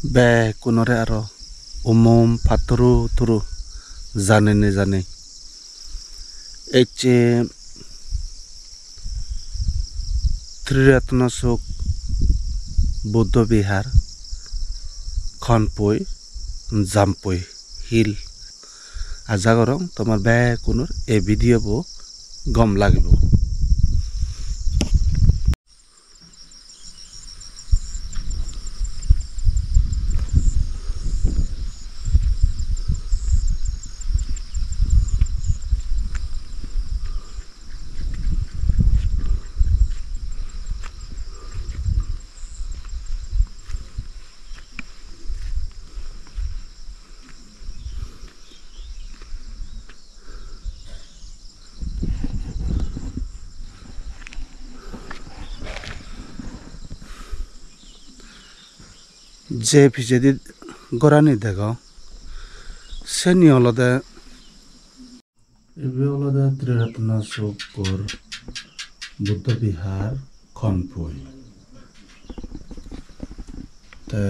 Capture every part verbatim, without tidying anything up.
বে কোনৰে আৰু উমম ফাতৰু তুৰু জানে নে জানে এই যে ত্ৰিৰত্নচুক বৌদ্ধ বিহাৰ খনপুই জাম্পুই হিল আশা কৰং তোমাৰ বে কোনৰ এই ভিডিঅ' বো গম লাগিব। যে পিছেদি গৰানি দেখো চেনি অলদে এবে অলদে ত্ৰিৰত্নচুকৰ বুদ্ধ বিহাৰ খনপুই তে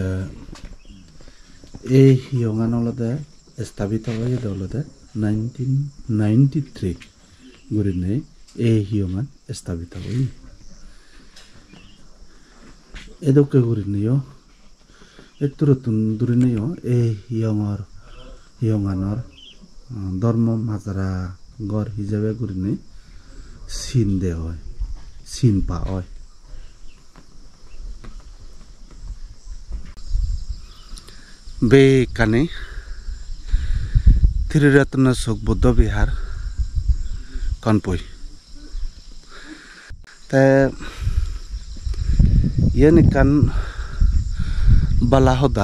এই হিয়ঙান অলদে স্থাপিত হয়ে অলদে নাইনটিন নাইনটি থ্রি গুৰিনে এই হিয়ঙান স্থাপিত হয়ে এদকে গুৰিনেও এতুরতুন দুরিনেও এই হিয়ঙর হিয়ঙানর ধর্ম মাজারা গড় হিসাবে গুরিনে চিন দে হয় চিন পা হয় বে কানে ত্রিরত্নচুক বৌদ্ধ বিহার খনপুই তে ইয়ে কান বালাহদা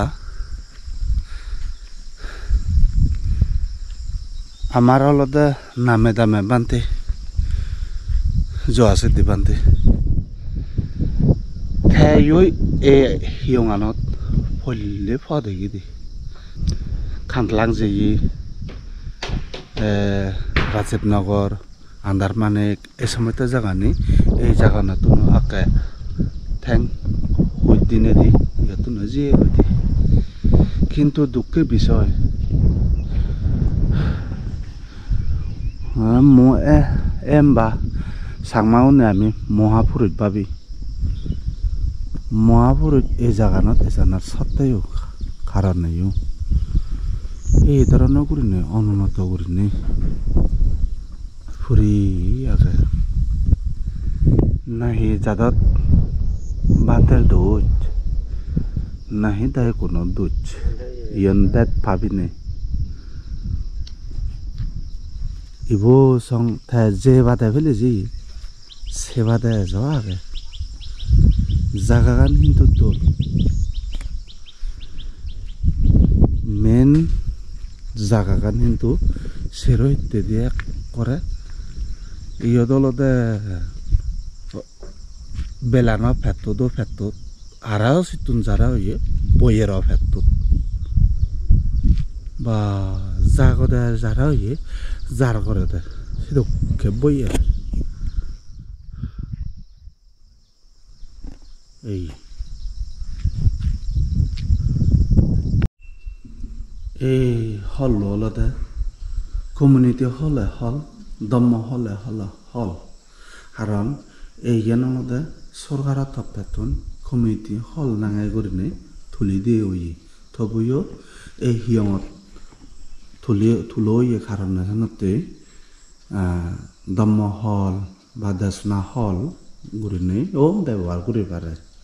আমার অলদে নামে দামে বানতে যোৱাছে দি বানতে থাইয়ই এ হিয়ঙানত ফলে ফদেগি দি খানলাং যেই রাজীবনগর আন্দারমানিক এই সময়তে জাগানি এই জাগানত আকে ঠেং দিনে দি ইয়াতো নজিয়ে হইতে কিন্তু দুঃখের বিষয় মো এম বা সাংমাউনে আমি মহাপুরুষ ভাবি মহাপুরুষ এই জাগানত এজানার সত্ত্বেও কারণেও এই ধরনের করিনে অনুন্নত করিনে ফুরি আছে নাহি জাদত বাতের দুধ নাহি তাই কোনো দুধ ইয়ন বেদ ভাবিনে ইবো সং থা যে বাদে ফেলে জি সে বাদে যাওয়া আগে জাগাগান কিন্তু দোল মেন জাগাগান কিন্তু সেরো ইত্যাদি করে ইয়দলতে বেলানো ফেতো ফেতো আরাও সিতুন যারা হইয়ে বইয়ের ফেতো বা জাগদে যারা হইয়ে যার করে দে সেটা বইয়ের এই এই হল হলতে কমিউনিটি হলে হল দম্ম হলে হলে হল কারণ এই জ্ঞানমতে সরকার তত্ত্বাতন কমিউনিটি হল নাঙাই করিনে তুলি দিয়ে ওই তবুও এই হিয়ঙত তুলি তুলো ইয়ে কারণ জানতে দম্ম হল বা দেশনা হল করিনে ও ব্যবহার করে পারে